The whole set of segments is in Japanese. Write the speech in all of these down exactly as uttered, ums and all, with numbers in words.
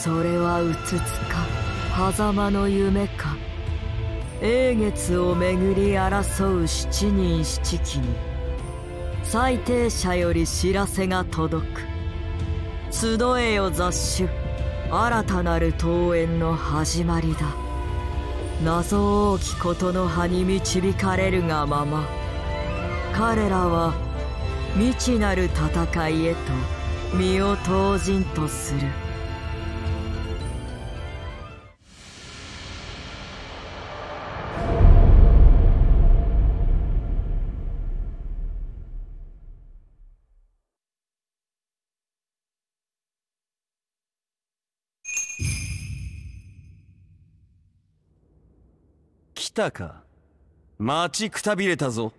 それはうつつか狭間の夢か。永月をめぐり争う七人七鬼に裁定者より知らせが届く。集えよ雑種、新たなる登園の始まりだ。謎多きことの葉に導かれるがまま、彼らは未知なる戦いへと身を投じんとする。 来たか。待ちくたびれたぞ。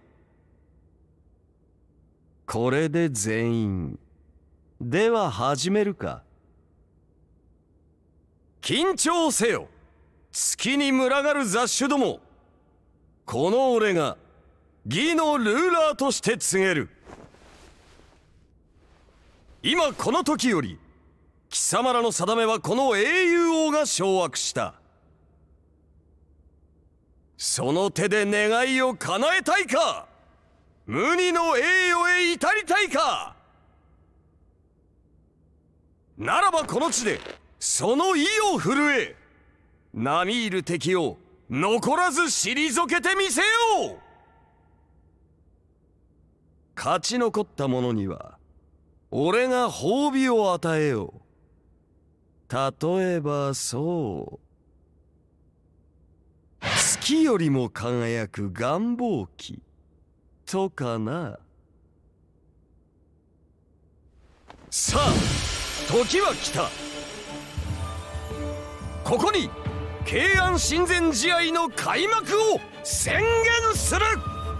これで全員。では始めるか。緊張せよ、月に群がる雑種ども。この俺が義のルーラーとして告げる。今この時より貴様らの定めはこの英雄王が掌握した。その手で願いを叶えたいか、無二の栄誉へ至りたいか。ならばこの地でその意を震え、並みいる敵を残らず退けてみせよう。勝ち残った者には俺が褒美を与えよう。例えばそう、月よりも輝く願望旗とかな。さあ時は来た。ここに慶安親善試合の開幕を宣言する。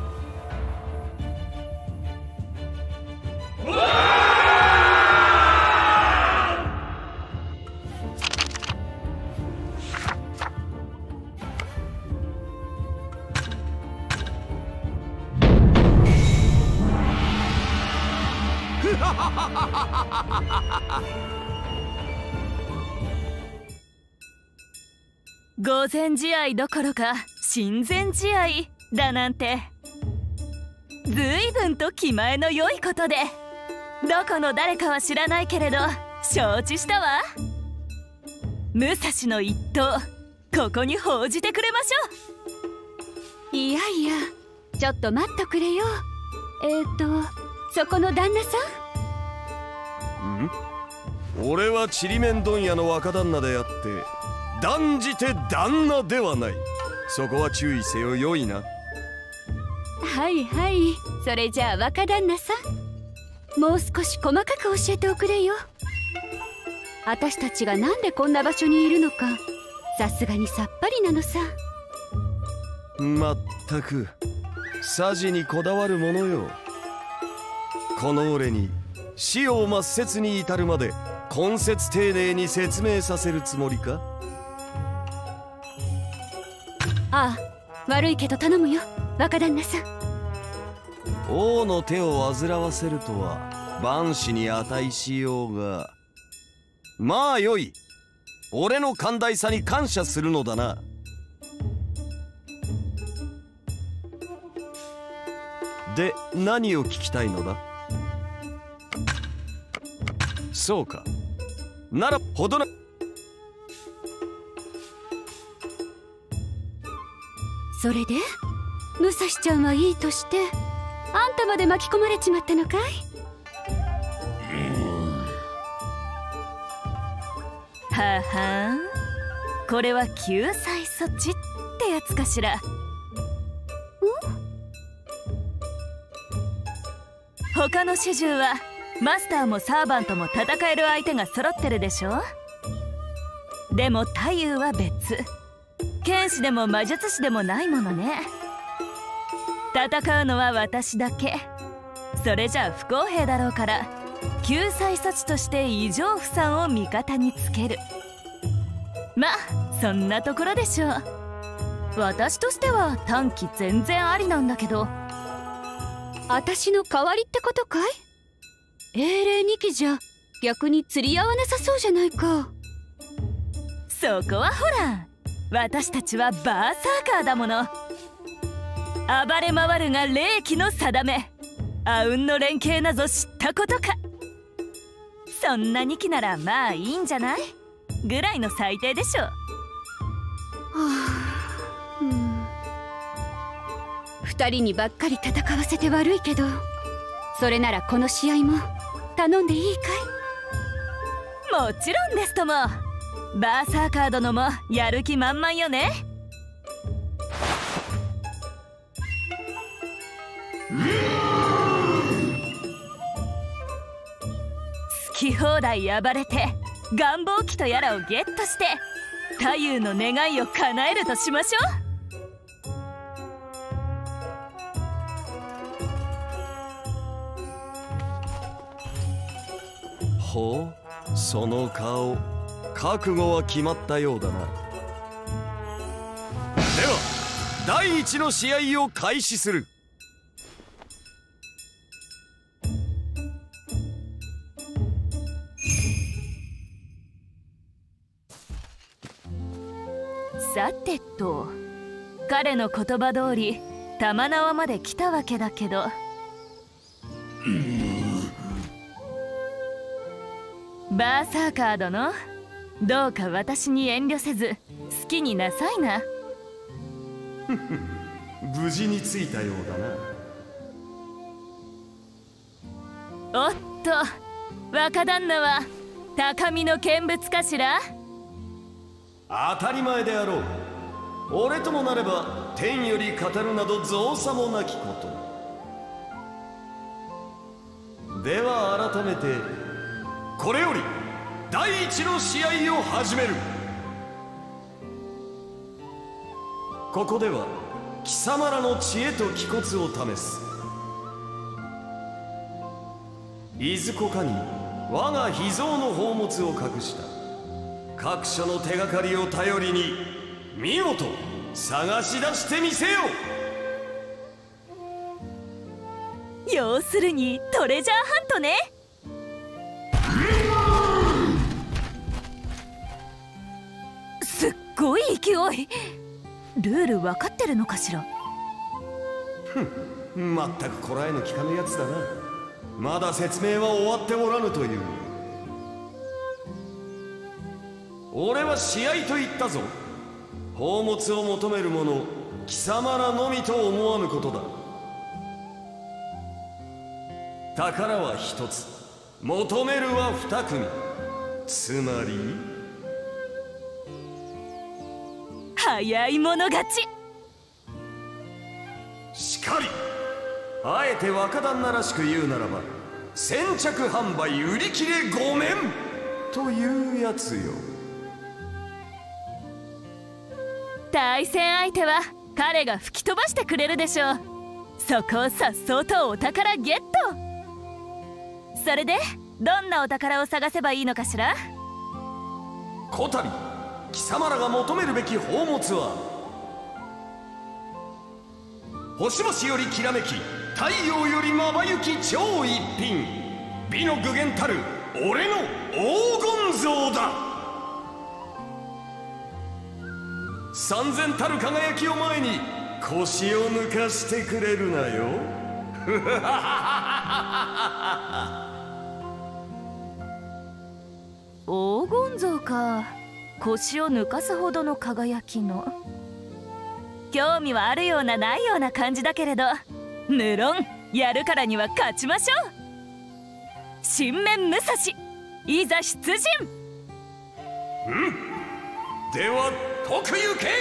御前試合どころか親善試合だなんて、ずいぶんと気前の良いことで、どこの誰かは知らないけれど承知したわ。武蔵の一刀、ここに報じてくれましょう。 いやいや、ちょっと待っとくれよ。えーとそこの旦那さん？ん？俺はちりめん問屋の若旦那であって断じて旦那ではない。そこは注意せよ。よいな。 はいはい、それじゃあ若旦那さん、もう少し細かく教えておくれよ。私たちがなんでこんな場所にいるのか、さすがにさっぱりなのさ。 まったくさじにこだわるものよ。この俺に死を抹殺に至るまで根節丁寧に説明させるつもりか。 ああ、悪いけど頼むよ若旦那さん。 王の手を煩わせるとは万死に値しようが、まあよい。俺の寛大さに感謝するのだな。で何を聞きたいのだ。そうか、ならほどな。 それで武蔵ちゃんはいいとして、あんたまで巻き込まれちまったのかい。 ははん、これは救済措置ってやつかしら。他の主従はマスターもサーバントも戦える相手が揃ってるでしょ。でも太夫は別、剣士でも魔術師でもないものね。戦うのは私だけ。それじゃあ不公平だろうから、救済措置として異常不散を味方につける。まあそんなところでしょう。私としては短期全然ありなんだけど。 私の代わりってことかい。英霊にきじゃ逆に釣り合わなさそうじゃないか。 そこはほら、私たちはバーサーカーだもの。暴れ回るが霊気の定め、あうんの連携なぞ知ったことか。そんなにきならまあいいんじゃないぐらいの最低でしょ。はあ、うん、二人にばっかり戦わせて悪いけど、それならこの試合も頼んでいいかい？もちろんですとも。バーサーカー殿もやる気満々よね。好き放題暴れて願望機とやらをゲットして太夫の願いを叶えるとしましょう。ほう、その顔、覚悟は決まったようだな。では第一の試合を開始する。 さてと、彼の言葉通り玉縄まで来たわけだけど、バーサーカー殿、どうか私に遠慮せず好きになさいな。 無事に着いたようだな。 おっと、若旦那は高みの見物かしら？ 当たり前であろう。俺ともなれば天より語るなど造作もなきこと。では改めてこれより第一の試合を始める。ここでは貴様らの知恵と気骨を試す。いずこかに我が秘蔵の宝物を隠した。各所の手がかりを頼りに見事探し出してみせよ。 要するにトレジャーハントね。すっごい勢い。ルール分かってるのかしら？ ふん、まったくこらえの効かぬやつだな。まだ説明は終わっておらぬという。俺は試合と言ったぞ。宝物を求める者、貴様らのみと思わぬことだ。宝は一つ、求めるは二組。つまり早い者勝ち。 しかり、あえて若旦那らしく言うならば、先着販売売り切れごめんというやつよ。 対戦相手は彼が吹き飛ばしてくれるでしょう。そこをさっそうとお宝ゲット。それでどんなお宝を探せばいいのかしら？ こたび貴様らが求めるべき宝物は、星々よりきらめき太陽よりまばゆき超一品、美の具現たる俺の黄金像だ。三千たる輝きを前に腰を抜かしてくれるなよ。 黄金像か。腰を抜かすほどの輝きの。興味はあるようなないような感じだけれど、無論やるからには勝ちましょう。新面武蔵、いざ出陣。 うん、では特ゆけい。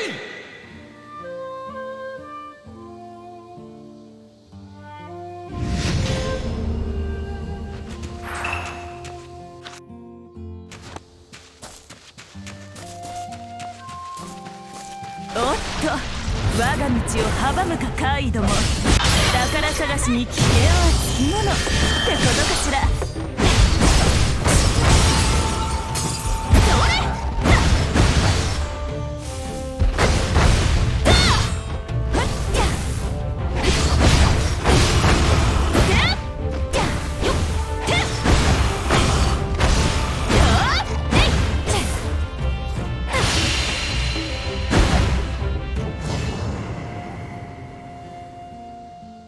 おっと、我が道を阻むかカイドも。宝探しに危険はつきものってことかしら。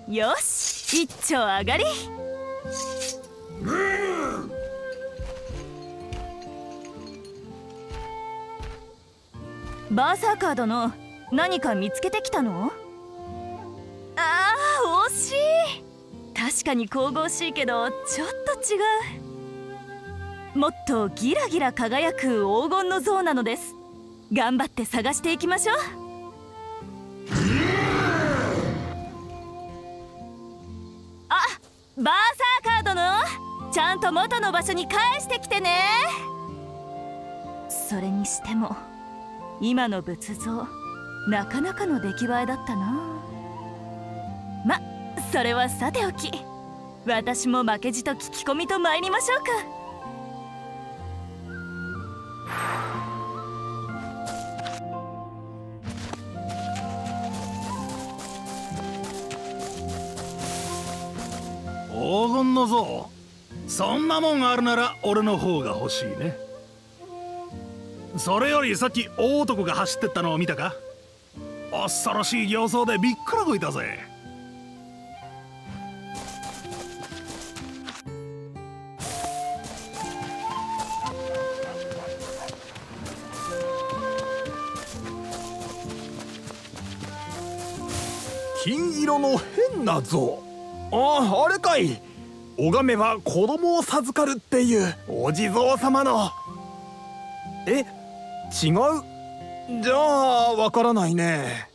よし、一丁上がり。バーサーカー殿、何か見つけてきたの？あー、惜しい。確かに神々しいけどちょっと違う。もっとギラギラ輝く黄金の像なのです。頑張って探していきましょう。あ、バーサーカー殿、ちゃんと元の場所に返してきてね。それにしても今の仏像なかなかの出来栄えだったな。ま、それはさておき、私も負けじと聞き込みと参りましょうか。 黄金の像、そんなもんあるなら俺の方が欲しいね。それよりさっき大男が走ってったのを見たか？恐ろしい形相でびっくらこいたぜ。 金色の変な像。ああ、あれかい。拝めば子供を授かるっていうお地蔵様の。え、違う？じゃあわからないね。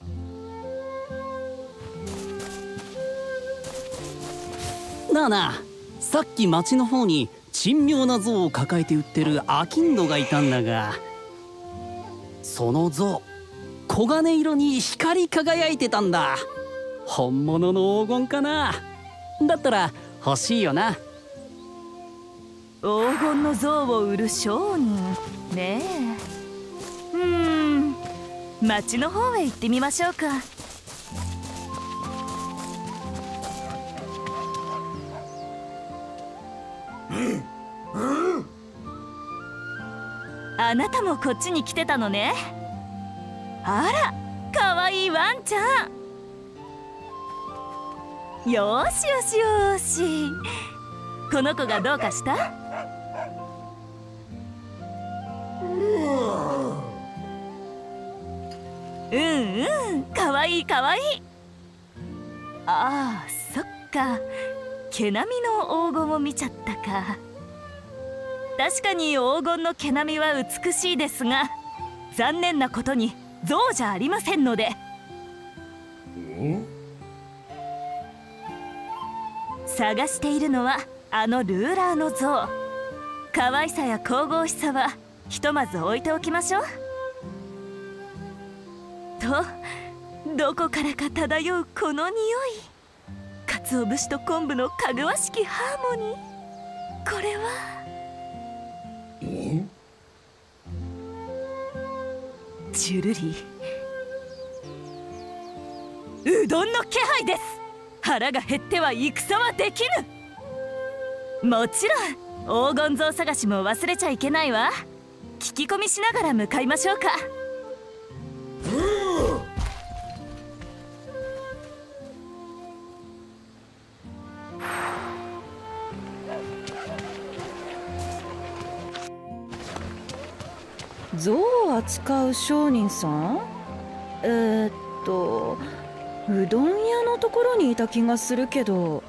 なあなあ、さっき町の方に珍妙な像を抱えて売ってる商人がいたんだが、その像黄金色に光り輝いてたんだ。本物の黄金かな。だったら欲しいよな。 黄金の像を売る商人ねえ。うーん、町の方へ行ってみましょうか。あなたもこっちに来てたのね。あら、かわいいワンちゃん。よしよしよし、この子がどうかした？うんうん、かわいいかわいい。ああ、そっか、毛並みの黄金を見ちゃったか。確かに黄金の毛並みは美しいですが、残念なことに像じゃありませんので。探しているのはあのルーラーの像。可愛さや神々しさはひとまず置いておきましょう。と、どこからか漂うこの匂い。鰹節と昆布のかぐわしきハーモニー。これはチュルリ、うどんの気配です。腹が減っては戦はできぬ。もちろん黄金像探しも忘れちゃいけないわ。聞き込みしながら向かいましょうか。 象を扱う商人さん？えー、っとうどん屋のところにいた気がするけど。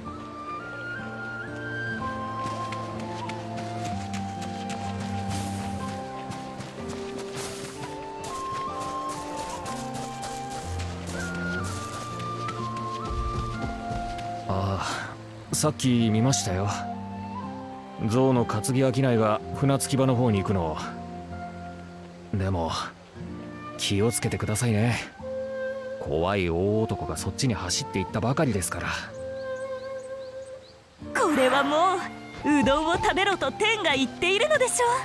ああ、さっき見ましたよ。象の担ぎ商いが船着き場の方に行くの。でも気をつけてくださいね。怖い大男がそっちに走っていったばかりですから。 これはもううどんを食べろと天が言っているのでしょ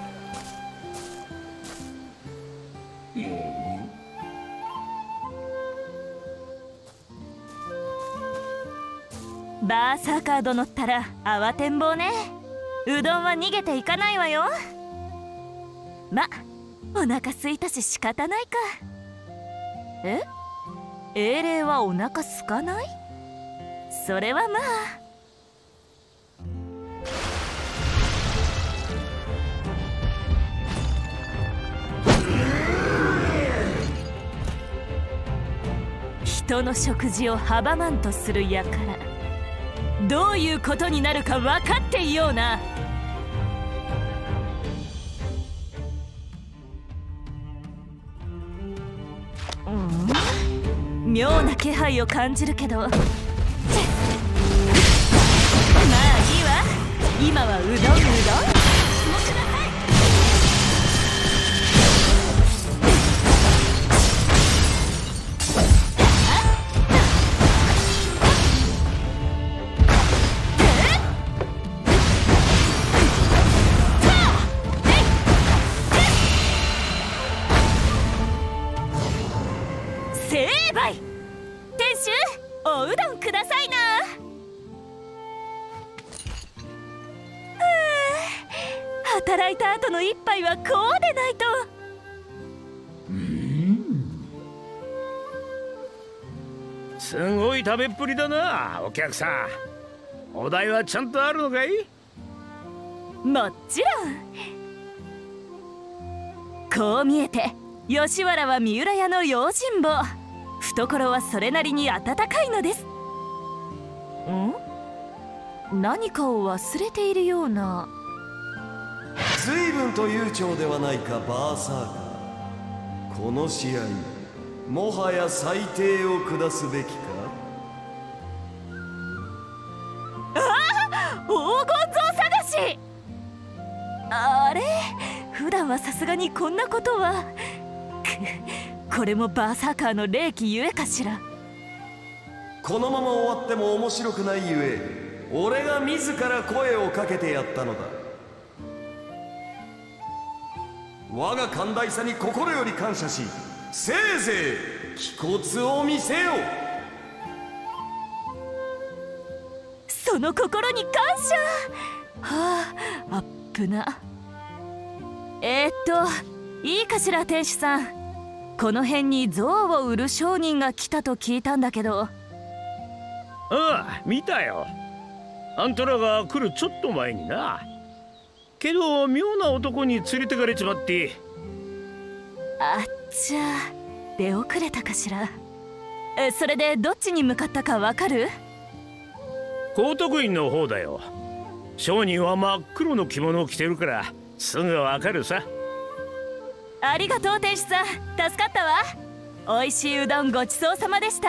う。バーサーカー殿ったら慌てんぼうね。うどんは逃げていかないわよ。ま、お腹すいたし仕方ないか。え英霊はお腹空かない？それはまあ。人の食事を阻まんとする輩、どういうことになるか分かっていような。うん、妙な気配を感じるけど、まあいいわ。今はうどんうどん。おうどんくださいな。働いた後の一杯はこうでないと。 うん、すごい食べっぷりだな、お客さん。お代はちゃんとあるのかい？ もちろん。こう見えて吉原は三浦屋の用心棒、懐はそれなりに温かいのです。ん？何かを忘れているような。 随分と悠長ではないか、バーサーカー。この試合、もはや裁定を下すべきか？ ああ、黄金像探し。あれ、普段はさすがにこんなことは。これもバーサーカーの霊気ゆえかしら。 このまま終わっても面白くないゆえ、俺が自ら声をかけてやったのだ。我が寛大さに心より感謝し、せいぜい気骨を見せよ。 その心に感謝。はあ、あっぶな。えー、っといいかしら店主さん、この辺に像を売る商人が来たと聞いたんだけど。 ああ、見たよ。あんたらが来るちょっと前にな。けど妙な男に連れてかれちまって。 あっちゃ、出遅れたかしら。え、それでどっちに向かったかわかる？ 高徳院の方だよ。商人は真っ黒の着物を着てるからすぐわかるさ。 ありがとう店主さん、助かったわ。おいしいうどんごちそうさまでした。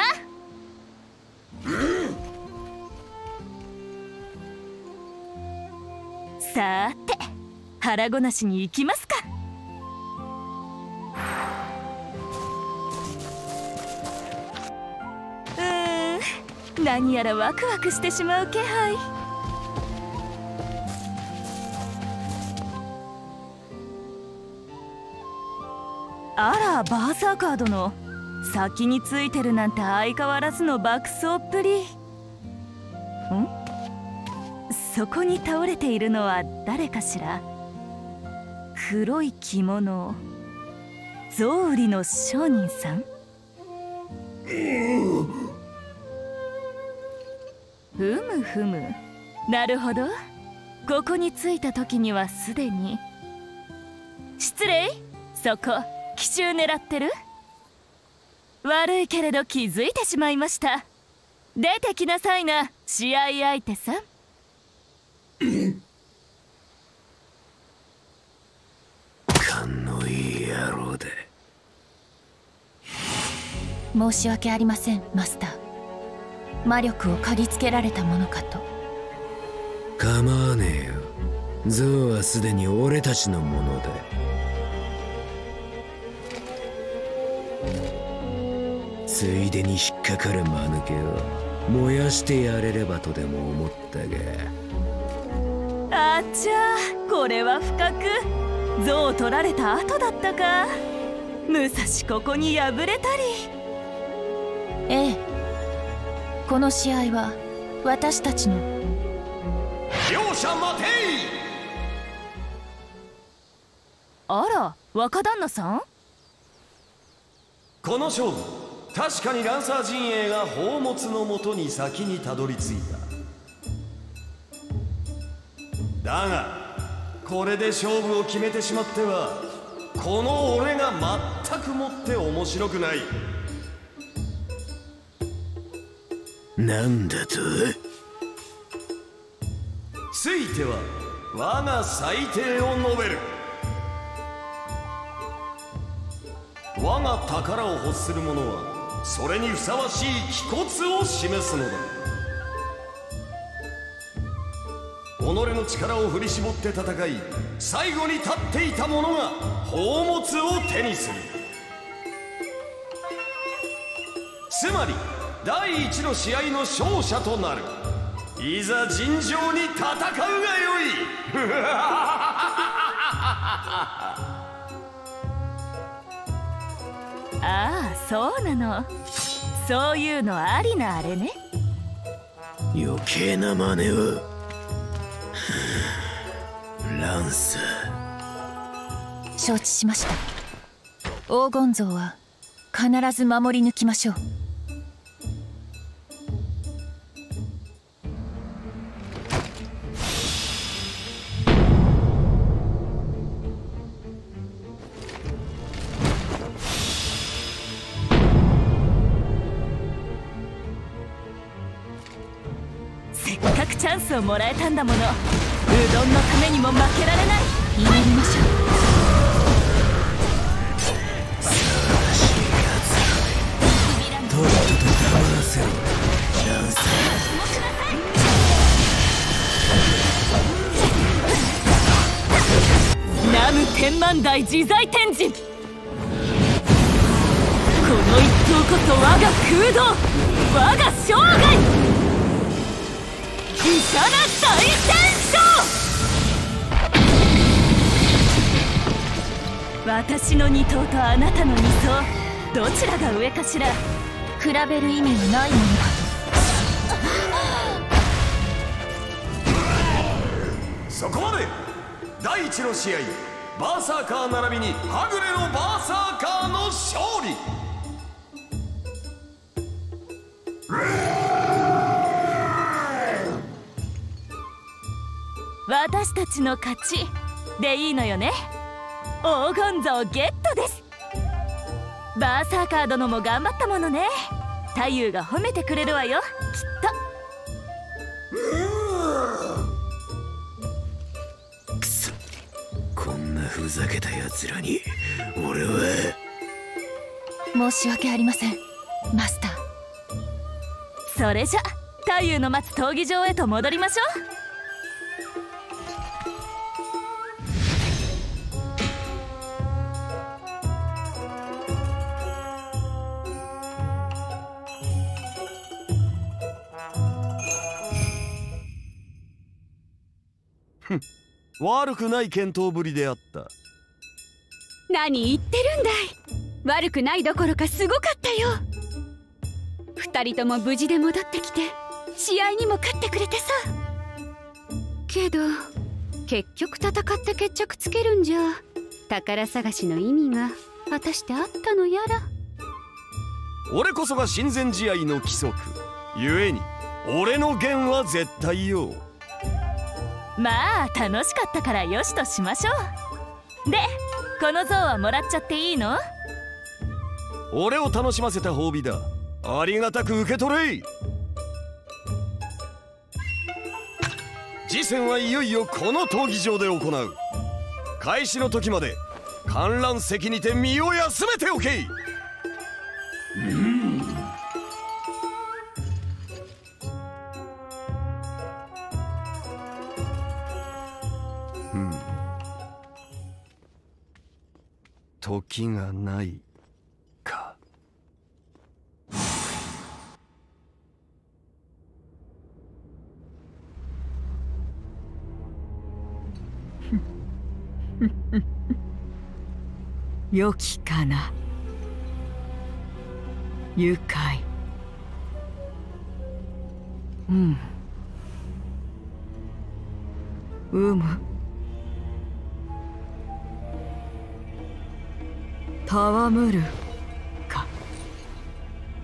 さーて、腹ごなしに行きますか。うーん、何やらワクワクしてしまう気配。あら、バーサーカー殿、先についてるなんて相変わらずの爆走っぷり。ん？そこに倒れているのは誰かしら。黒い着物、象売りの商人さん。ふむふむ、なるほど。ここに着いた時にはすでに。失礼、そこ奇襲狙ってる？悪いけれど気づいてしまいました。出てきなさいな、試合相手さん。 勘のいい野郎で。 申し訳ありません、マスター。魔力を嗅ぎつけられたものかと。 構わねえよ。象はすでに俺たちのものだ。ついでに引っかかる間抜けを燃やしてやれればとでも思ったが。 あっちゃー、これは不覚。象を取られた後だったか。武蔵ここに敗れたり。 ええ、この試合は私たちの。 両者待てい。 あら、若旦那さん。 この勝負、 確かにランサー陣営が宝物のもとに先にたどり着いた。だがこれで勝負を決めてしまってはこの俺が全くもって面白くない。 なんだと。 ついては我が裁定を述べる。我が宝を欲する者はそれにふさわしい気骨を示すのだ。己の力を振り絞って戦い最後に立っていた者が宝物を手にする。つまり第一の試合の勝者となる。いざ尋常に戦うがよい。 ああ、そうなの。そういうのありなあれね。 余計な真似を。ランサー。承知しました。黄金像は必ず守り抜きましょう。 せっかくチャンスをもらえたんだもの。うどんのためにも負けられない。 祈りましょう。 騒がしいやつらとっとと黙らせろ。ランサー。南無天満大自在天神。この一投こそ我が空洞、我が生涯。イシャナ大戦争。私の二頭とあなたの二層、どちらが上かしら。 比べる意味はないものだ。そこまで。第一の試合バーサーカー並びにはぐれのバーサーカーの勝利。 私たちの勝ちでいいのよね。黄金像ゲットです。バーサーカー殿も頑張ったものね。太夫が褒めてくれるわよ、きっと。くそ、こんなふざけたやつらに俺は。 申し訳ありませんマスター。 それじゃ太夫の待つ闘技場へと戻りましょう。 悪くない健闘ぶりであった。 何言ってるんだい。悪くないどころかすごかったよ。二人とも無事で戻ってきて試合にも勝ってくれてさ。けど結局戦って決着つけるんじゃ宝探しの意味が果たしてあったのやら。 俺こそが親善試合の規則ゆえに俺の言は絶対よ。 まあ楽しかったからよしとしましょう。でこの像はもらっちゃっていいの？ 俺を楽しませた褒美だ。ありがたく受け取れ。次戦はいよいよこの闘技場で行う。開始の時まで観覧席にて身を休めておけ。うん時がないか。 良きかな愉快。うんうむ戯るか。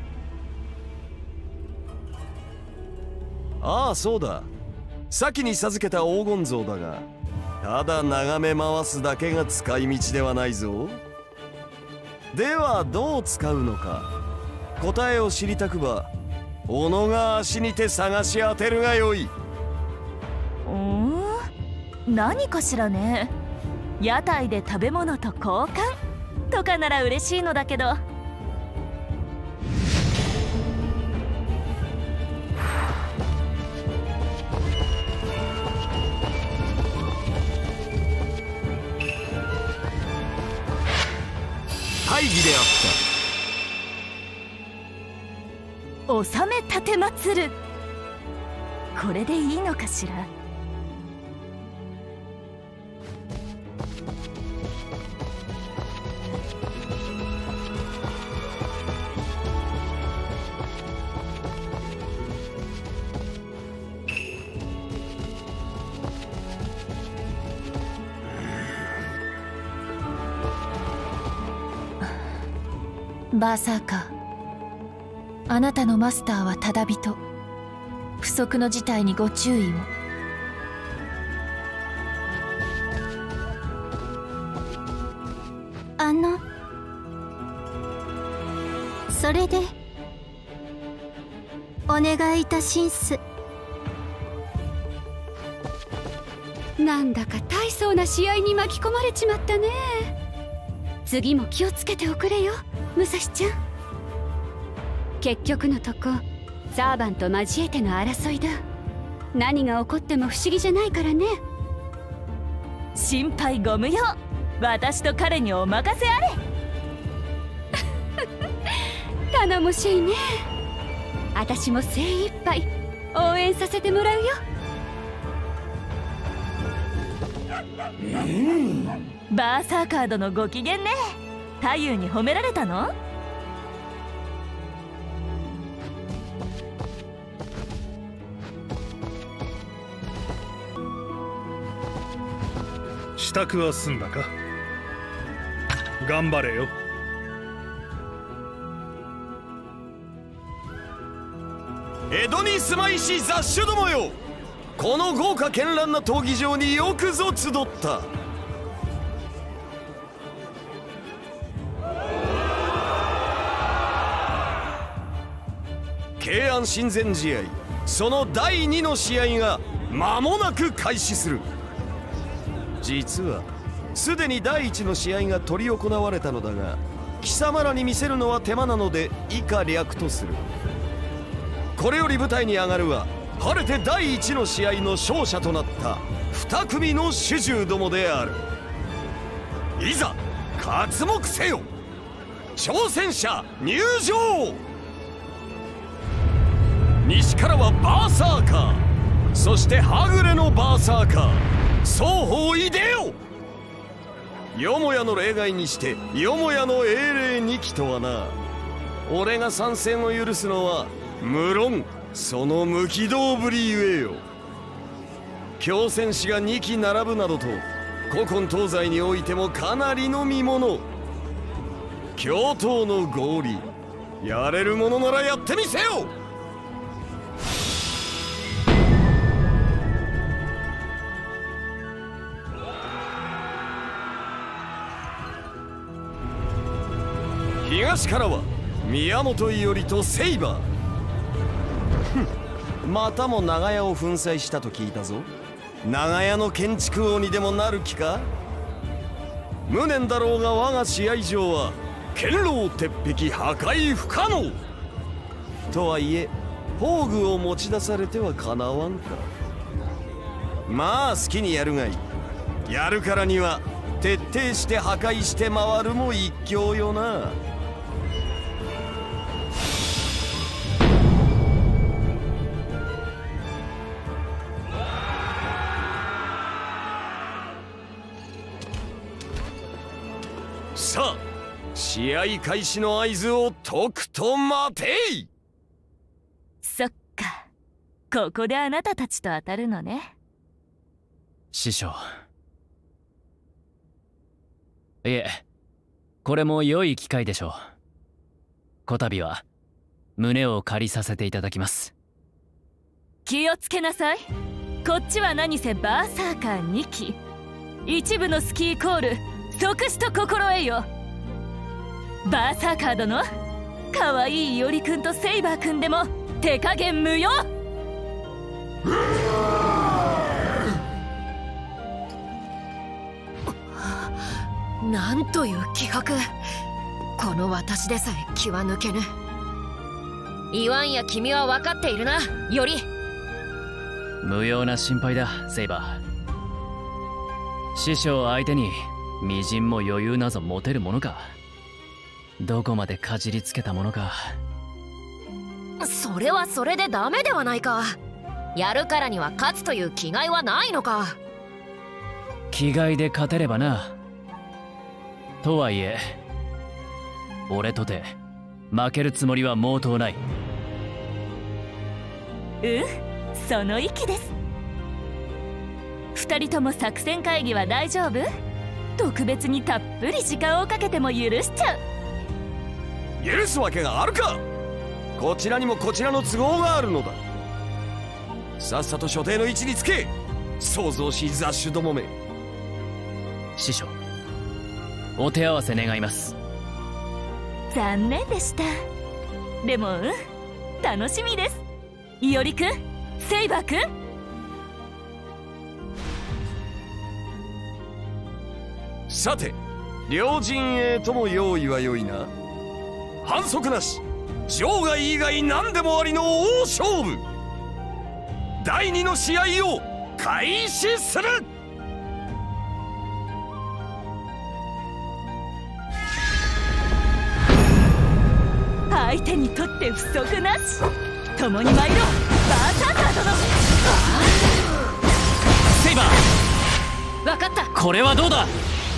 ああそうだ、先に授けた黄金像だが、ただ眺め回すだけが使い道ではないぞ。ではどう使うのか、答えを知りたくば己が足にて探し当てるがよい。 うーん、何かしらね。屋台で食べ物と交換とかなら嬉しいのだけど。 大義であ納め立てまつる、これでいいのかしら。 バーサーカー、あなたのマスターはただ人。不測の事態にご注意を。 あのそれでお願いいたしんす。なんだか大層な試合に巻き込まれちまったね。次も気をつけておくれよ、武蔵ちゃん。結局のとこサーバンと交えての争いだ。何が起こっても不思議じゃないからね。 心配ご無用、私と彼にお任せあれ。 頼もしいね。私も精一杯応援させてもらうよ。 バーサーカー殿ご機嫌ね。太夫に褒められたの？ 支度は済んだか？頑張れよ。 江戸に住まいし雑種どもよ、この豪華絢爛な闘技場によくぞ集った。慶安親善試合、そのだいにの試合が間もなく開始する。実はすでにだいいちの試合が執り行われたのだが、貴様らに見せるのは手間なので以下略とする。これより舞台に上がるは晴れてだいいちの試合の勝者となったに組の主従どもである。いざ刮目せよ、挑戦者入場。西からはバーサーカー、そしてはぐれのバーサーカー、双方いでよ。よもやの例外にしてよもやの英霊にきとはな。俺が参戦を許すのは無論その無軌道ぶりゆえよ。強戦士がにき並ぶなどと古今東西においてもかなりの見もの。共闘の合理、やれるものならやってみせよ。東からは宮本伊織とセイバー。またも長屋を粉砕したと聞いたぞ。長屋の建築王にでもなる気か。無念だろうが我が試合場は堅牢鉄壁、破壊不可能。とはいえ宝具を持ち出されてはかなわんか。まあ好きにやるがいい。やるからには徹底して破壊して回るも一興よな。さあ試合開始の合図をとくと待てい。 そっか、ここであなたたちと当たるのね。 師匠、いえ、これも良い機会でしょう。こたびは胸を借りさせていただきます。 気をつけなさい。こっちは何せバーサーカーにき、一部のスキーコール即死と心得よ。バーサーカー殿、かわいいいおりくんとセイバーくんでも手加減無用。 なんという気迫。この私でさえ気は抜けぬ。言わんや君は分かっているな、より。 無用な心配だ、セイバー。師匠相手にみじんも余裕なぞ持てるものか。どこまでかじりつけたものか。 それはそれでダメではないか。やるからには勝つという気概はないのか。 気概で勝てればな。とはいえ俺とて負けるつもりは毛頭ない。 うん、その意気です。二人とも作戦会議は大丈夫？特別にたっぷり時間をかけても許しちゃう。 許すわけがあるか。こちらにもこちらの都合があるのだ。さっさと所定の位置につけ、創造し雑種どもめ。 師匠、お手合わせ願います。 残念でした。でもうん楽しみです。いおりくん、セイバーくん。 さて両陣営とも用意は良いな。反則なし、場外以外何でもありの大勝負。第二の試合を開始する。 相手にとって不足なし。共に参ろう、バーサーカー殿。 セイバー、分かった。 これはどうだ。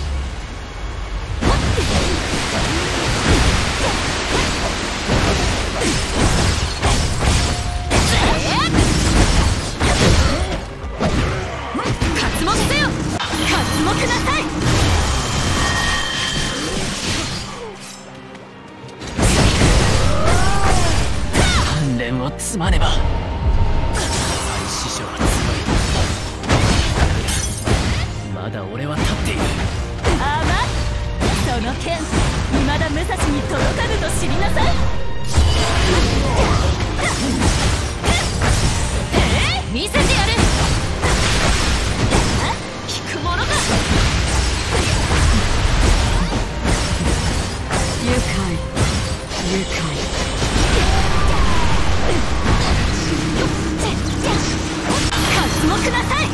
活目せよ、活目なさい。 鍛錬を積まねば。師匠は強い。まだ俺は立っている。 あま、その剣未だ武蔵に届かぬと知りなさい。 えー、見せてやる。効くものか。 愉快愉快。 活目なさい。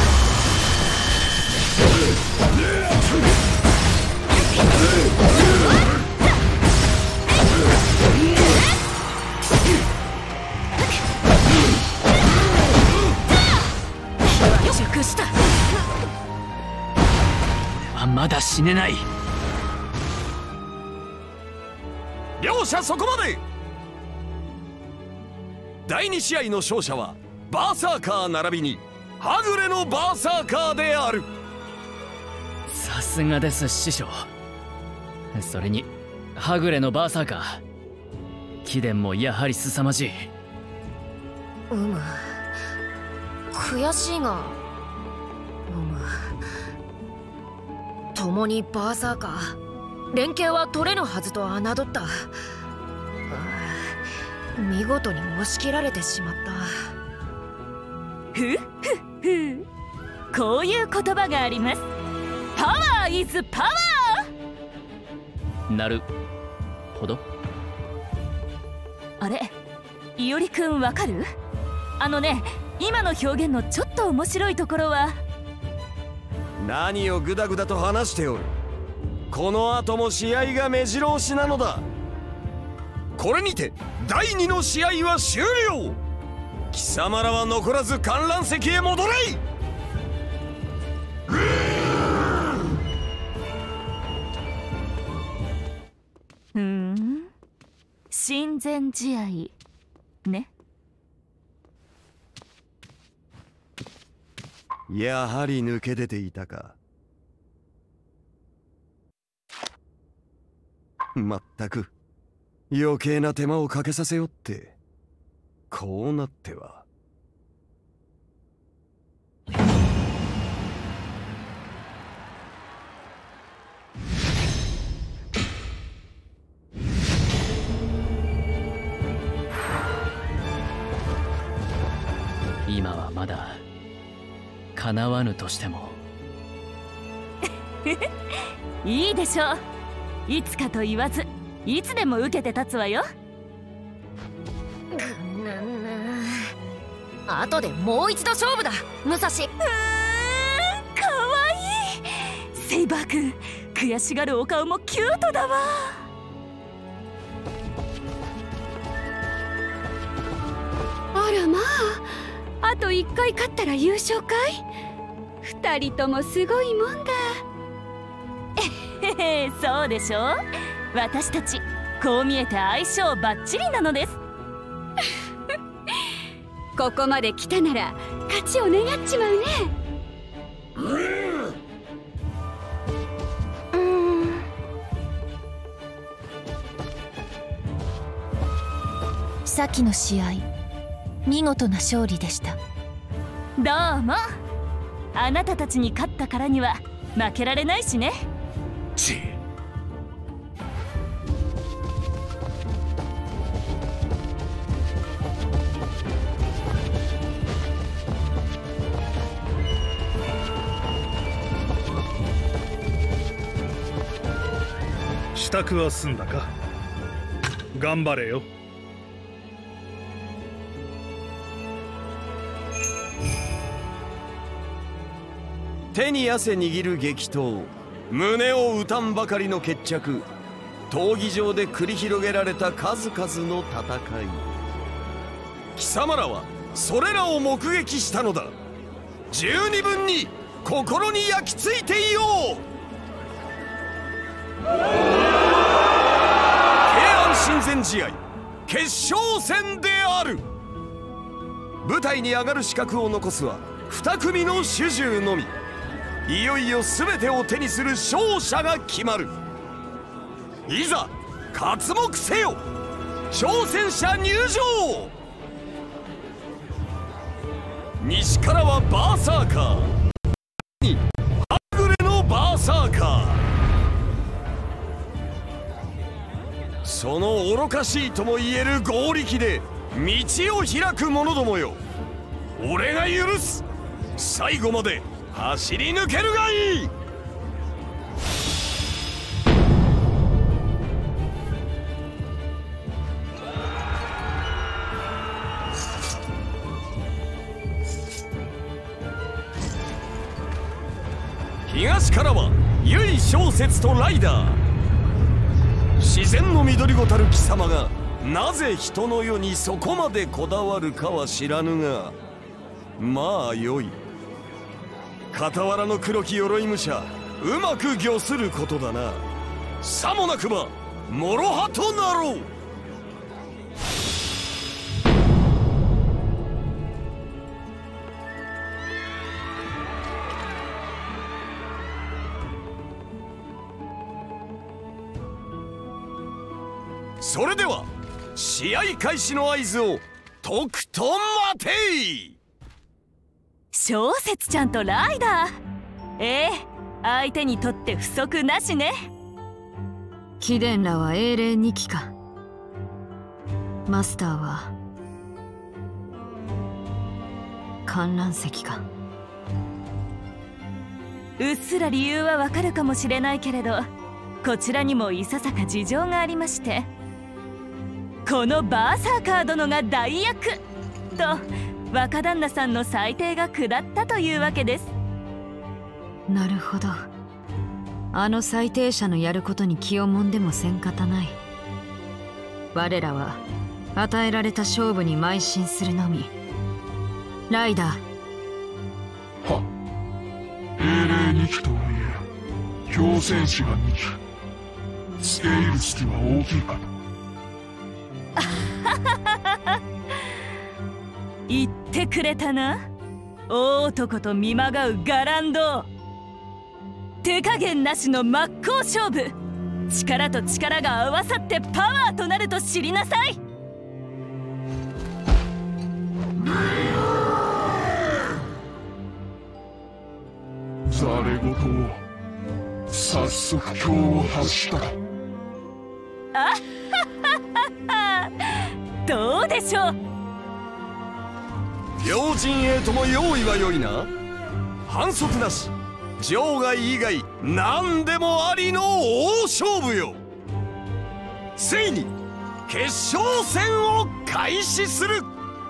熟した。 俺はまだ死ねない。 両者そこまで。第二試合の勝者はバーサーカー並びにはぐれのバーサーカーである。 さすがです師匠。それにはぐれのバーサーカー、貴殿もやはり凄まじい。 うむ、悔しいが、うむ、共にバーサーカー、連携は取れぬはずと侮った。見事に押し切られてしまった。 ふっふっふ。こういう言葉があります。パワーイズパワー。なるほど。 あれ、いおりくんわかる？あのね、今の表現のちょっと面白いところは。 何をグダグダと話しておる。この後も試合が目白押しなのだ。これにて第二の試合は終了。貴様らは残らず観覧席へ戻れ。 ふん、親善試合ね。 やはり抜け出ていたか。まったく余計な手間をかけさせよって。こうなっては今はまだ叶わぬとしてもいいでしょう。いつかと言わずいつでも受けて立つわよ。 後でもう一度勝負だ武蔵。うーん、 かわいい。セイバー君、悔しがるお顔もキュートだわ。 あらまあ、あといっかい勝ったら優勝かい。二人ともすごいもんだ。 へへ、そうでしょう。私たちこう見えて相性バッチリなのです。 ここまで来たなら勝ちを願っちまうね。 うん先の試合見事な勝利でした。 どうも。あなたたちに勝ったからには負けられないしね。 ち支度は済んだか。頑張れよ。 手に汗握る激闘、胸を打たんばかりの決着、闘技場で繰り広げられた数々の戦い。貴様らはそれらを目撃したのだ。十二分に心に焼き付いていよう。平安親善試合決勝戦である。舞台に上がる資格を残すは二組の主従のみ。いよいよ全てを手にする勝者が決まる。いざ刮目せよ、挑戦者入場。西からはバーサーカーにはぐれのバーサーカー。その愚かしいとも言える強力で道を開く者どもよ、俺が許す。最後まで走り抜けるがいい。東からは由小説とライダー。自然の緑ごたる貴様がなぜ人の世にそこまでこだわるかは知らぬが、まあよい。傍らの黒き鎧武者、うまく御することだな。さもなくば諸刃となろう。それでは試合開始の合図をとくと待てい。 小説ちゃんとライダー、ええ、相手にとって不足なしね。 貴殿らは英霊にきか。マスターは観覧席か。 うっすら理由はわかるかもしれないけれど、こちらにもいささか事情がありまして、このバーサーカー殿が代役と若旦那さんの裁定が下ったというわけです。 なるほど。あの裁定者のやることに気をもんでもせんかたない。我らは与えられた勝負に邁進するのみ。ライダー。 は英霊にきとはいえ強戦士がにき、付け入る隙は大きいかと。 言ってくれたな、大男と見まがうガランド。手加減なしの真っ向勝負、力と力が合わさってパワーとなると知りなさい。 ざれ言を早速今日を発したか。 あはははは、どうでしょう。 両陣営とも用意は良いな。反則なし、場外以外何でもありの大勝負よ。ついに決勝戦を開始する。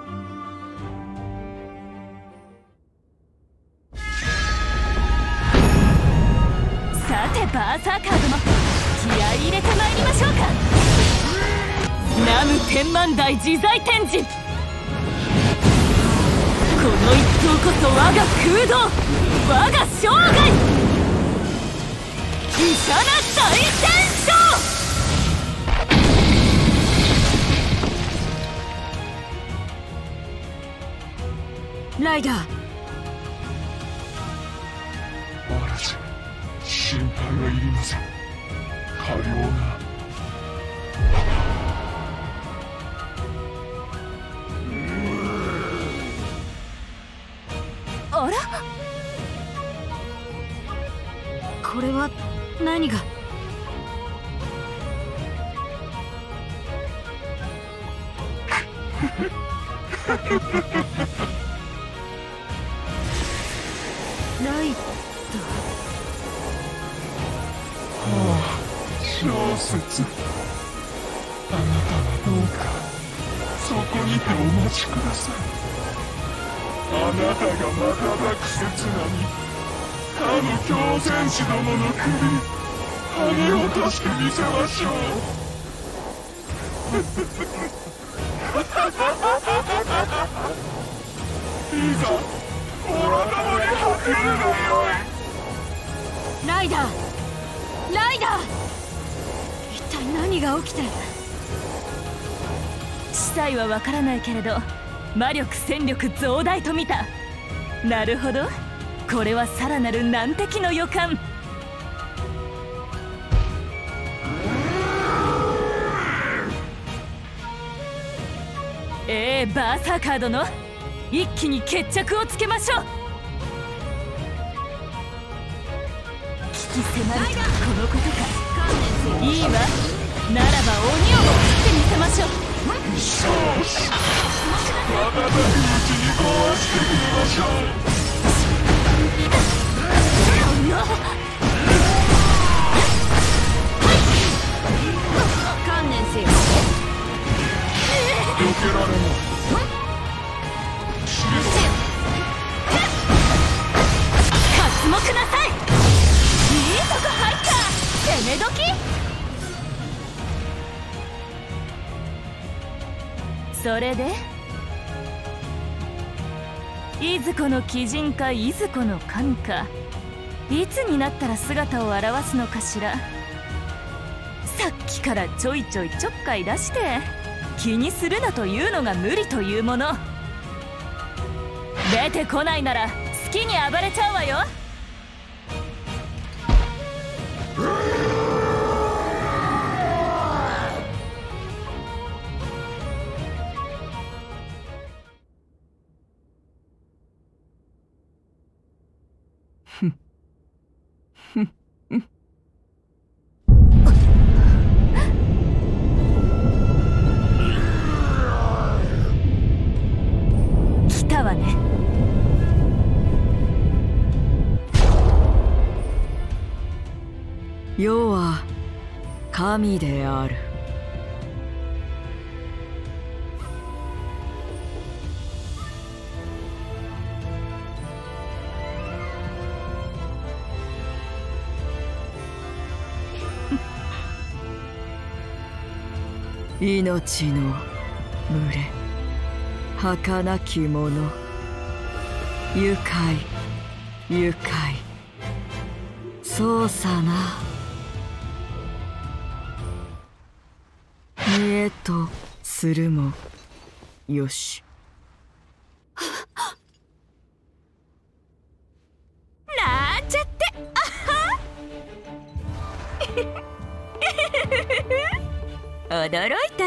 さてバーサーカーども、気合い入れてまいりましょうか。南無天満大自在天神、この一投こそ我が空洞、我が生涯、イシャナ大戦勝。 ライダー、 嵐、心配はいりません。かようなあら、これは何が。ライダー、 はあ、小説。あなたはどうかそこにてお待ちください。あなたがまただく刹那に他の狂戦士どもの首はね落としてみせましょう。いざオラどもに果てるがよい。 ライダー、ライダー、一体何が起きて。 司祭はわからないけれど魔力戦力増大と見た。なるほど、これはさらなる難敵の予感。えー、バーサーカー殿、一気に決着をつけましょう。危機迫るとはこのことか。いいわ、ならば鬼をも切ってみせましょう。 そうし、瞬くうちに壊してみましょう。 観念せよ。 避けられない。 刮目なさい。いいとこ入った。攻め時。それでいずこの鬼人かいずこの神か、いつになったら姿を現すのかしら。さっきからちょいちょいちょっかい出して気にするなというのが無理というもの。出てこないなら好きに暴れちゃうわよ。来たわね。 世は神である。命の群れ、儚き者、愉快愉快、そうさな。見えとするもよし。 なんちゃって、あは驚いた。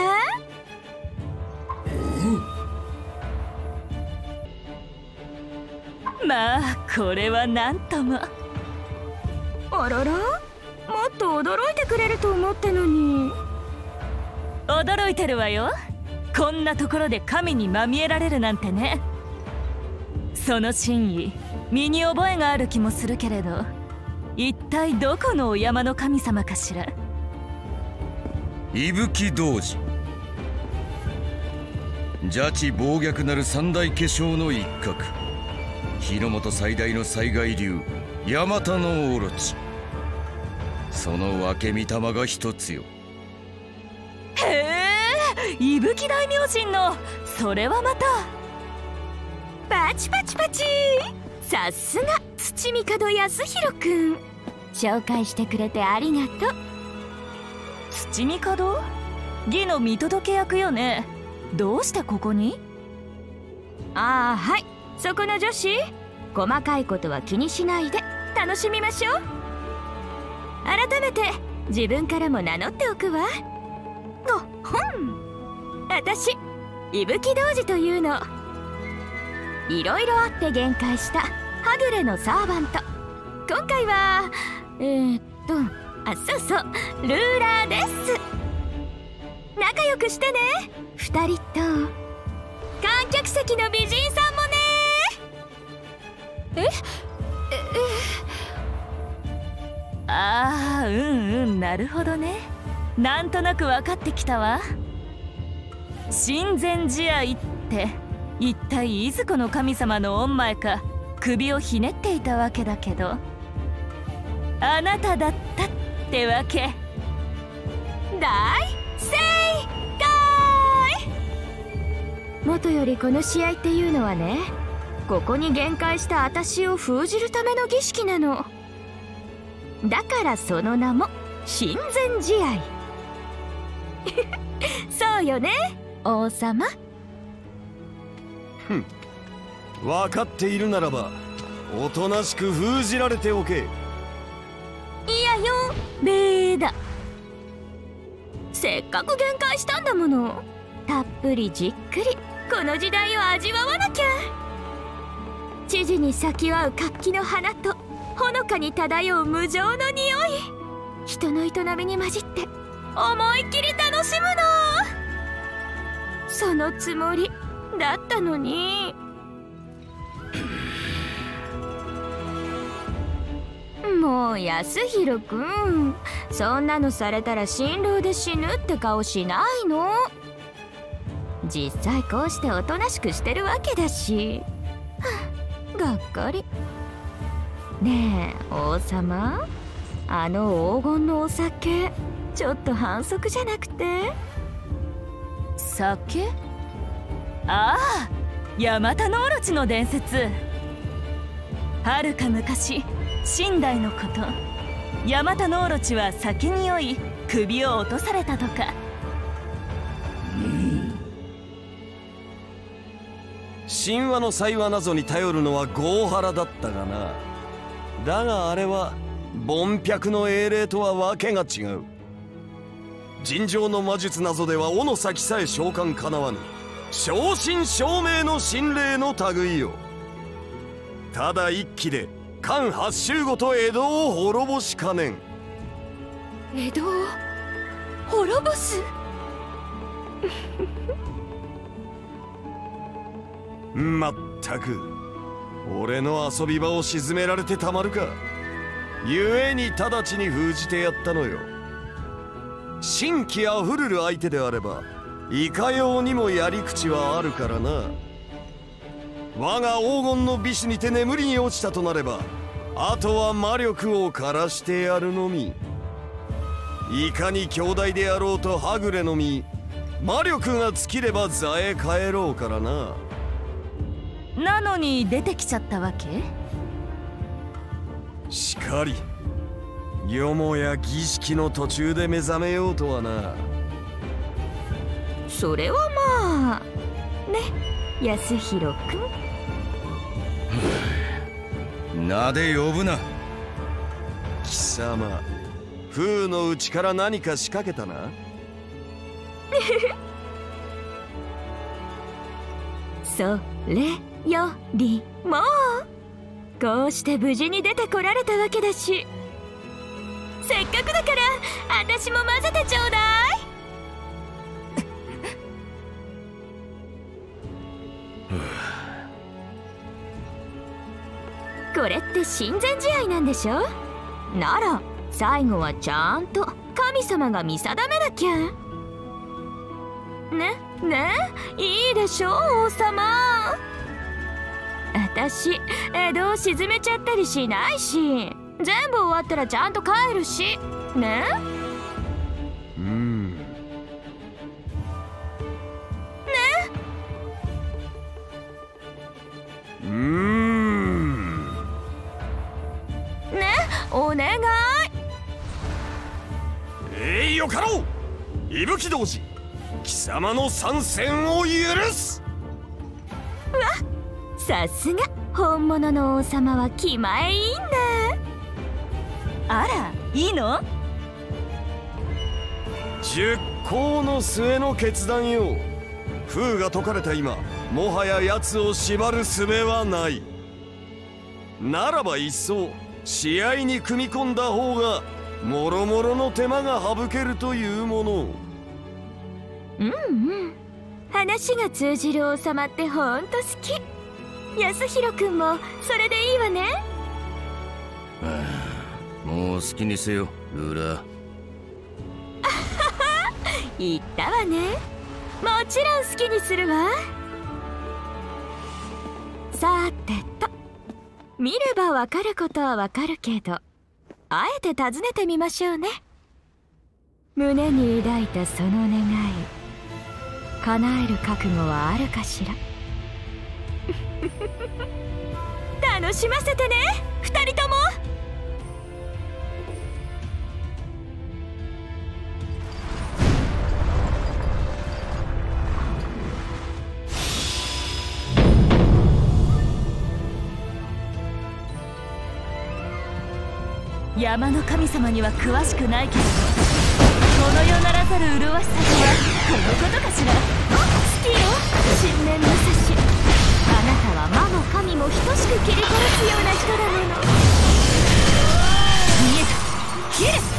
まあこれはなんとも。 あらら、もっと驚いてくれると思ってのに。 驚いてるわよ。こんなところで神にまみえられるなんてね。 その真意身に覚えがある気もするけれど、一体どこのお山の神様かしら。 伊吹童子、邪智暴虐なる三大化粧の一角、日の本最大の災害流ヤマタノオロチ。その分け御霊が一つよ。 へえ、伊吹大明神の、それはまた。 パチパチパチ、さすが土御門康弘くん。紹介してくれてありがとう。 土御門？義の見届け役よね。どうしてここに？ ああ、はい、そこの女子、細かいことは気にしないで楽しみましょう。改めて自分からも名乗っておくわ。ごほん、私伊吹童子というの。いろいろあって限界したはぐれのサーバント。今回はえー、っとあ、そうそう、ルーラーです。仲良くしてね、二人と観客席の美人さんもね。えええああ、うんうん、なるほどね。なんとなく分かってきたわ。親善試合って一体いずこの神様の御前か首をひねっていたわけだけど、あなただったってわけ。 大正解。もとよりこの試合っていうのはね、ここに限界した私を封じるための儀式なの。だからその名も親善試合。そうよね、王様。 ふん、分かっているならばおとなしく封じられておけ。 いやよ、ベーだ。せっかく限界したんだもの、たっぷりじっくりこの時代を味わわなきゃ。知事に咲きわう活気の花とほのかに漂う無情の匂い、人の営みに混じって思いっきり楽しむの。そのつもりだったのに。もう康弘くん、そんなのされたら心労で死ぬって顔しないの。実際こうしておとなしくしてるわけだし。がっかり。ねえ王様、あの黄金のお酒ちょっと反則じゃなくて？ 酒？ああ、ヤマタノオロチの伝説。はるか昔、清代のこと、ヤマタノオロチは酒に酔い首を落とされたとか。 神話の祭話などに頼るのは郷原だったがな。だがあれは凡百の英霊とはわけが違う。尋常の魔術などでは尾の先さえ召喚かなわぬ正真正銘の神霊の類よ。ただ一騎で関八州ごと江戸を滅ぼしかねん。 江戸を滅ぼす？ まったく俺の遊び場を沈められてたまるか。ゆえに直ちに封じてやったのよ。神気あふるる相手であればいかようにもやり口はあるからな。我が黄金の美酒にて眠りに落ちたとなれば、あとは魔力を枯らしてやるのみ。いかに兄弟であろうとはぐれのみ、魔力が尽きれば座へ帰ろうからな。 なのに出てきちゃったわけ？ しかり、よもや儀式の途中で目覚めようとはな。 それはまあね、康弘くん。名で呼ぶな。 貴様、風の内から何か仕掛けたな。 それよりもこうして無事に出てこられたわけだし、せっかくだから私も混ぜてちょうだい。 これって親善試合なんでしょ。なら最後はちゃんと神様が見定めなきゃね。ねいいでしょ王様。私江戸を沈めちゃったりしないし、全部終わったらちゃんと帰るしね。 うん。ねうーん。 ねお願い。 えいよかろう伊吹童子、貴様の参戦を許す。 うわさすが本物の王様は気前いいんだ。 あらいいの？ 熟考の末の決断よ。封が解かれた今、もはや奴を縛る術はない。ならば一層試合に組み込んだ方がもろもろの手間が省けるというもの。 うんうん、話が通じる王様ってほんと好き。安弘君もそれでいいわね。 はあ、もう好きにせよルーラー。 言ったわね。もちろん好きにするわ。さてと、見ればわかることはわかるけど、あえて尋ねてみましょうね。胸に抱いたその願い、叶える覚悟はあるかしら。楽しませてね二人とも。 山の神様には詳しくないけれど、この世ならざる麗しさとはこのことかしら。 好きよ新年武蔵。あなたは魔も神も等しく切り殺すような人だもの。 見えた切る。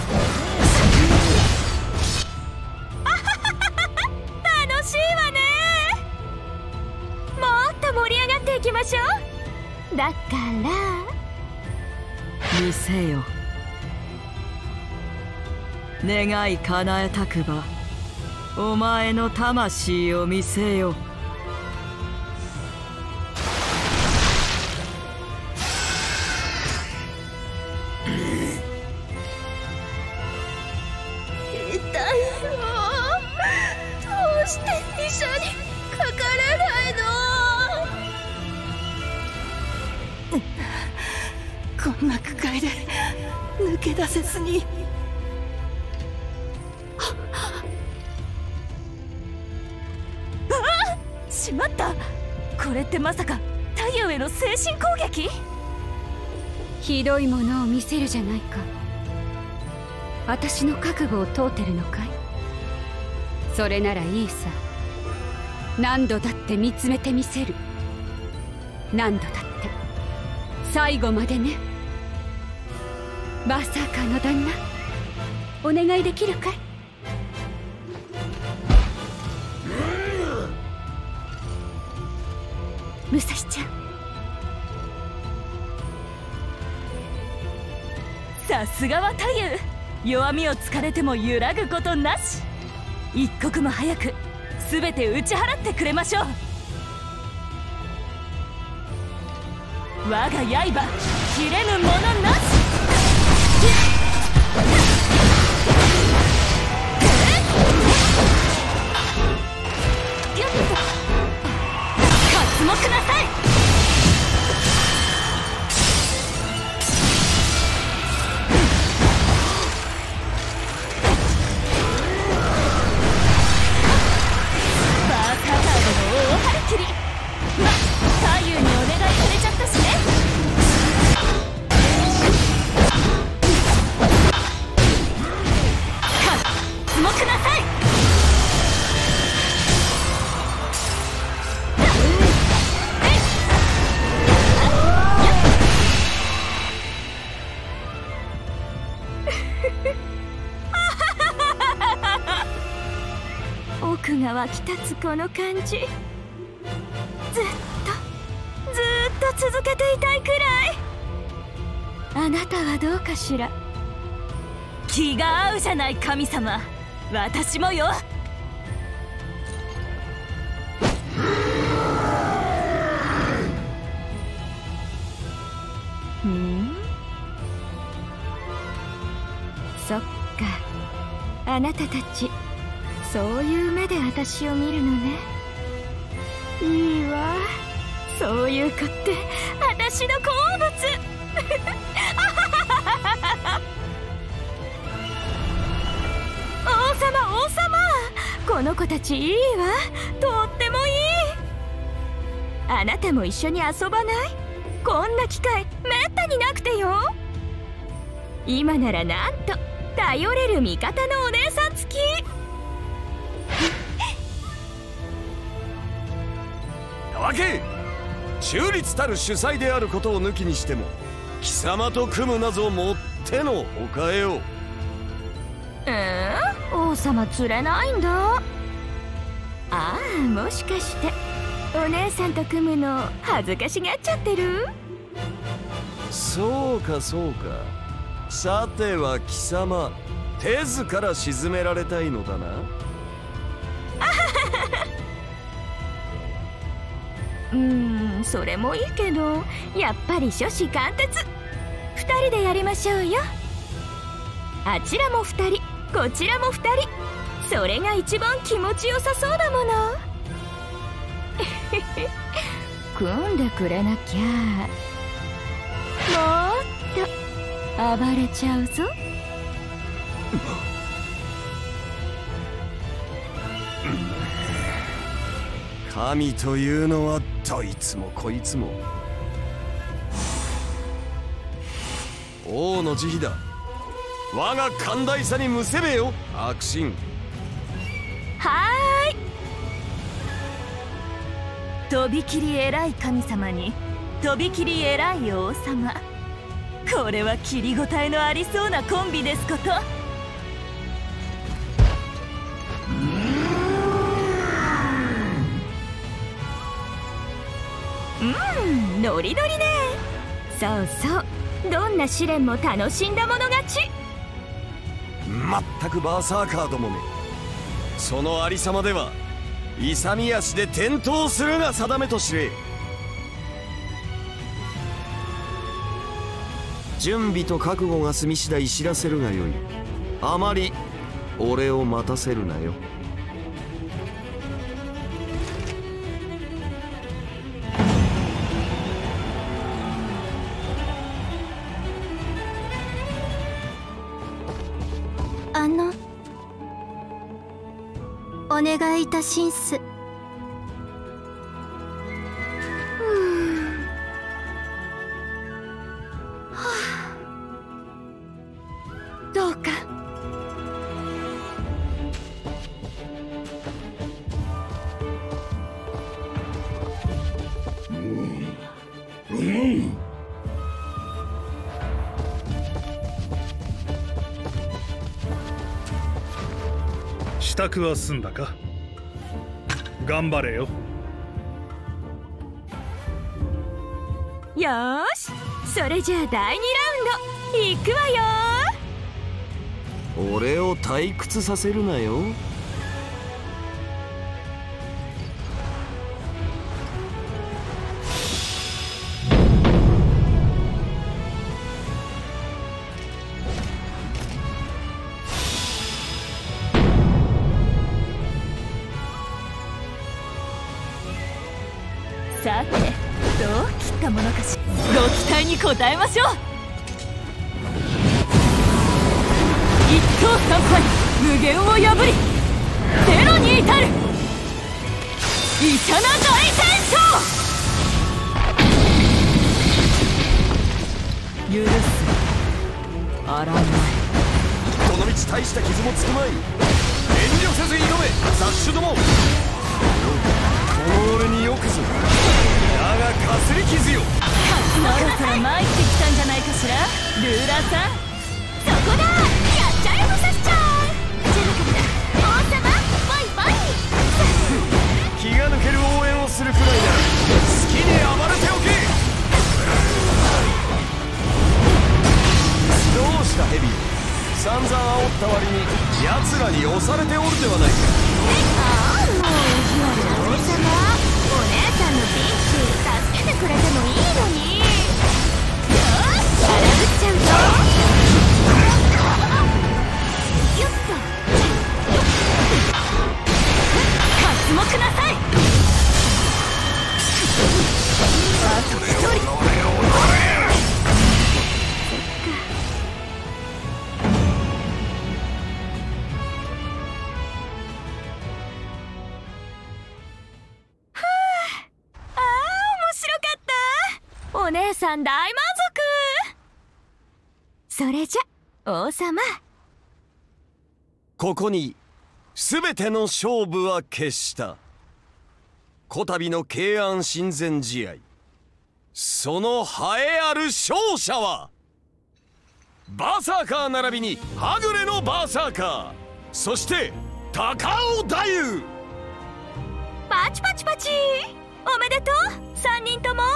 楽しいわね。もっと盛り上がっていきましょう。だから見せよ。願い叶えたくばお前の魂を見せよ。 痛いよ。どうして医者にかからないの。こんな区界で抜け出せずに。 しまった。これってまさか太陽への精神攻撃？ ひどいものを見せるじゃないか。私の覚悟を問うてるのかい？それならいいさ。何度だって見つめてみせる。何度だって最後までね。バーサーカーの旦那、お願いできるかい？武蔵ちゃん、 さすがは太夫。弱みをつかれても揺らぐことなし。一刻も早く全て打ち払ってくれましょう。我が刃切れぬものなし。刮目なさい。バーサーカードの大張り切り。まっ太夫にお願いされちゃったしね。刮目なさい。 奥が湧き立つこの感じ、ずっとずっと続けていたいくらい。 あなたはどうかしら。 気が合うじゃない神様。私もよ。 うん、そっか、あなたたちそういう目で私を見るのね。いいわ、そういう子って私の好物。王様王様、この子たちいいわ、とってもいい。あなたも一緒に遊ばない？こんな機会めったになくてよ。今ならなんと頼れる味方のお姉さん付き。 わけ中立たる主催であることを抜きにしても貴様と組むなぞもってのほかよ。 えー、王様釣れないんだ。ああ、もしかしてお姉さんと組むの恥ずかしがっちゃってる？ そうかそうか。さては貴様手ずから沈められたいのだな。 うーん、それもいいけどやっぱり初子貫徹。ふたりでやりましょうよ。あちらもふたり、こちらもふたり、それが一番気持ちよさそうだもの。組んでくれなきゃもっと暴れちゃうぞ。 神というのはどいつもこいつも王の慈悲だ。我が寛大さにむせべよ悪心。 はーい。とびきり偉い神様にとびきり偉い王様。これは切りごたえのありそうなコンビですこと。 うん、ノリノリね。そうそう、どんな試練も楽しんだもの勝ち。 まったくバーサーカーどもめ、そのありさまでは勇み足で転倒するが定めと知れ。準備と覚悟が済み次第知らせるがよい。あまり俺を待たせるなよ。 あの、お願いいたしんす。 どうか。 うん。 支度は済んだか。頑張れよ。 よーし、それじゃあだいにラウンドいくわよ。 俺を退屈させるなよ。 さて、どう切ったものかしら。ご期待に応えましょう。一等三敗、無限を破りゼロに至るイチャな大戦争。 許す、あらない。 この道大した傷もつくまい。遠慮せず挑め雑種ども。この俺によくぞ。だがかすり傷よ。 そろそろ参ってきたんじゃないかしら、ルーラーさん。 そこだ、やっちゃえまさしちゃん。じゃなかった王様バイバイ。 気が抜ける応援をするくらいなら好きに暴れておけ。 押されておるではないか。 ああ、もう意地悪な王様。お姉さんのピンチ助けてくれてもいいのに。よーし、荒ぶっちゃうぞ。よっと刮目なさい。あと一人。お姉さん大満足。それじゃ王様、 ここに全ての勝負は決した。こたびの慶安親善試合、その栄えある勝者はバーサーカー並びにはぐれのバーサーカー、そして高尾太夫。 パチパチパチ、おめでとうさんにんとも。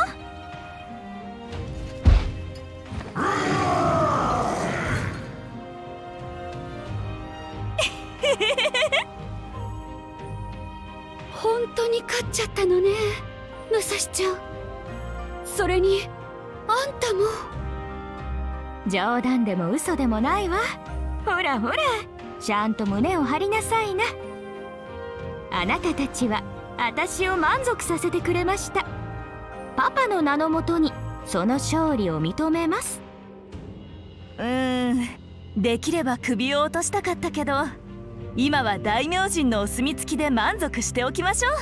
本当に勝っちゃったのね、武蔵ちゃん。それにあんたも。 冗談でも嘘でもないわ。ほらほら、ちゃんと胸を張りなさいな。あなたたちは私を満足させてくれました。パパの名のもとにその勝利を認めます。 うーん、できれば首を落としたかったけど、今は大名人のお墨付きで満足しておきましょ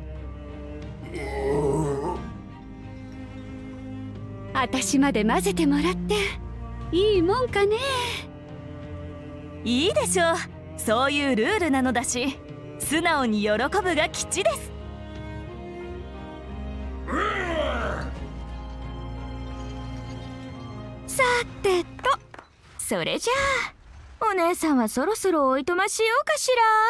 う。私まで混ぜてもらっていいもんかね。 いいでしょう、そういうルールなのだし、素直に喜ぶが吉です。 さてと、それじゃあお姉さんはそろそろおいとましようかし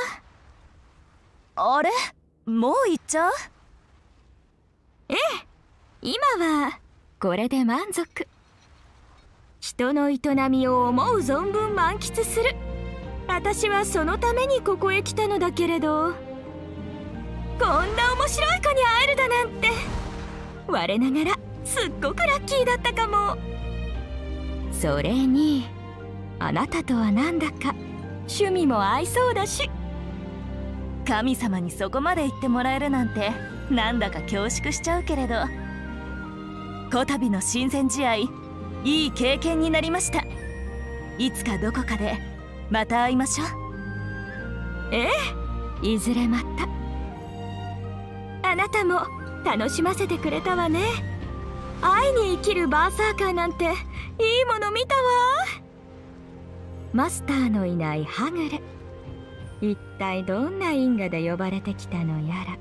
ら。あれ、もう行っちゃう？ ええ、今はこれで満足。人の営みを思う存分満喫する。私はそのためにここへ来たのだけれど、こんな面白い子に会えるだなんて、我ながらすっごくラッキーだったかも。それにあなたとはなんだか趣味も合いそうだし。 神様にそこまで言ってもらえるなんてなんだか恐縮しちゃうけれど、こたびの親善試合、いい経験になりました。いつかどこかでまた会いましょう。 ええ、いずれまた。あなたも楽しませてくれたわね。愛に生きるバーサーカーなんていいもの見たわ。マスターのいないはぐれ、一体どんな因果で呼ばれてきたのやら。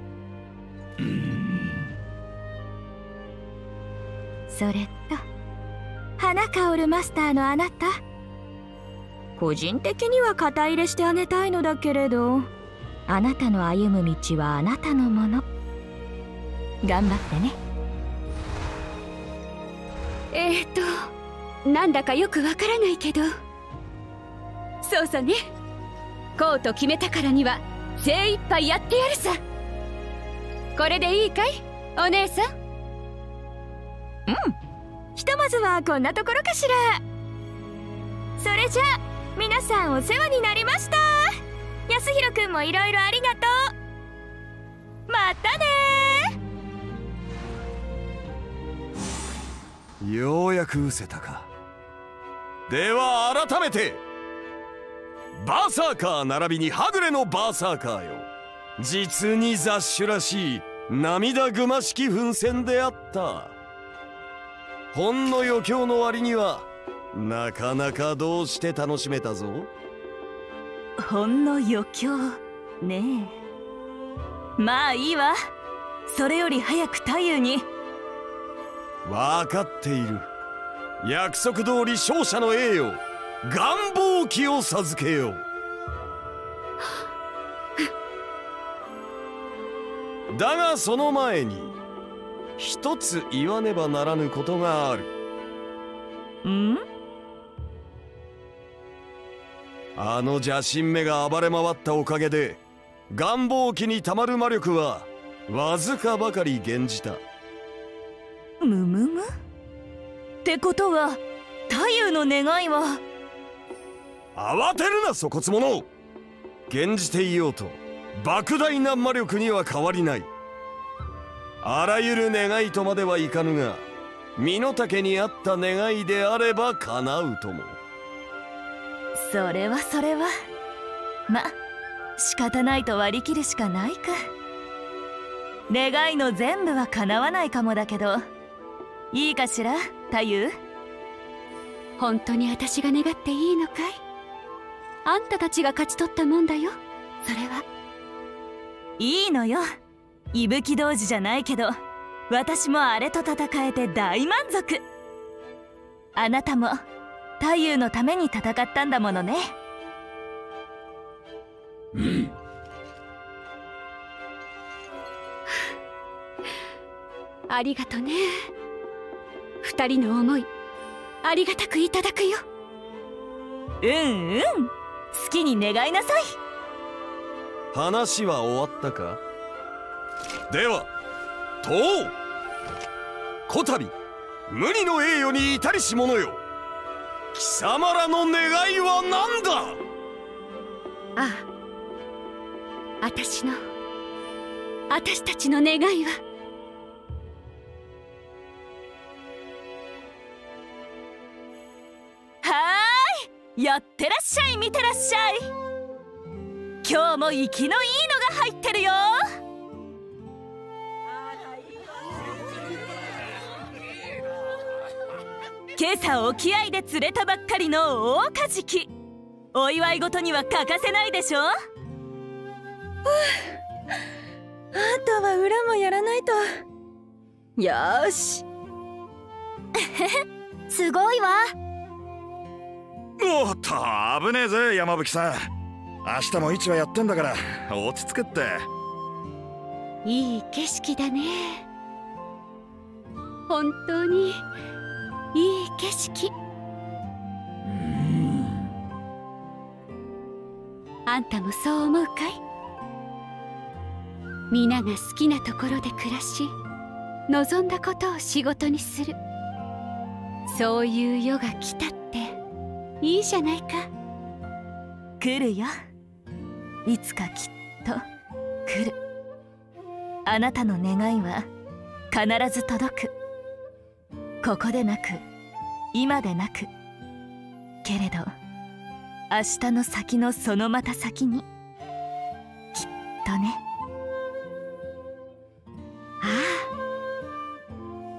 それと花香るマスターのあなた、個人的には肩入れしてあげたいのだけれど、あなたの歩む道はあなたのもの。頑張ってね。 えーとなんだかよくわからないけど、そうさね、こうと決めたからには精一杯やってやるさ。これでいいかいお姉さん？ うん、ひとまずはこんなところかしら。それじゃあ皆さんお世話になりました。安弘くんもいろいろありがとう。またねー。ようやく失せたか。では改めてバーサーカー並びにはぐれのバーサーカーよ、実に雑種らしい涙ぐましき奮戦であった。ほんの余興の割にはなかなかどうして楽しめたぞ。 ほんの余興ねえ。まあいいわ、それより早く太夫に。 分かっている。約束通り勝者の栄誉、願望旗を授けよう。だがその前に一つ言わねばならぬことがある。 ん？ あの邪神めが暴れ回ったおかげで願望期にたまる魔力はわずかばかり減じた。 むむむってことは太夫の願いは。 慌てるな粗骨者。減じていようと莫大な魔力には変わりない。あらゆる願いとまではいかぬが、身の丈に合った願いであれば叶うとも。 それはそれはま仕方ないと割り切るしかないか。願いの全部は叶わないかもだけど、いいかしら太夫。 本当に私が願っていいのかい？あんたたちが勝ち取ったもんだよ、それは。 いいのよ。伊吹童子じゃないけど私もあれと戦えて大満足。あなたも太夫のために戦ったんだものね。 うん。 ありがとね。二人の思いありがたくいただくよ。 うんうん、好きに願いなさい。 話は終わったか？では問おう。こたび無二の栄誉に至りし者よ、貴様らの願いは何だ？ ああ、私の私たちの願いは。 はーい、やってらっしゃい、見てらっしゃい。今日も生きのいいのが入ってるよ。今朝沖合で釣れたばっかりの大カジキ、お祝い事には欠かせないでしょ。 あとは裏もやらないと。よーしすごいわ。 おっと危ねえぜ山吹さん。明日も市はやってんだから落ち着けって。 いい景色だね。本当にいい景色。あんたもそう思うかい？皆が好きなところで暮らし、望んだことを仕事にする、そういう世が来たっていいじゃないか。 来るよ、いつかきっと来る。あなたの願いは必ず届く。ここでなく今でなく、けれど明日の先のそのまた先に、きっとね。 ああ、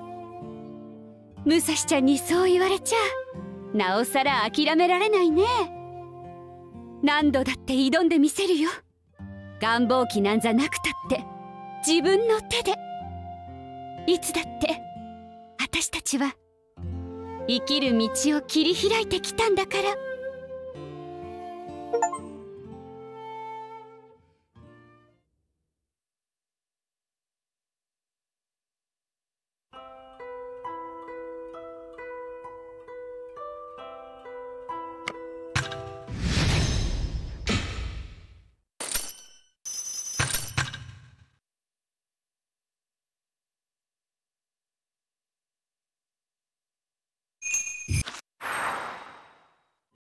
武蔵ちゃんにそう言われちゃなおさら諦められないね。何度だって挑んでみせるよ。願望期なんざなくたって自分の手で。いつだって私たちは生きる道を切り開いてきたんだから。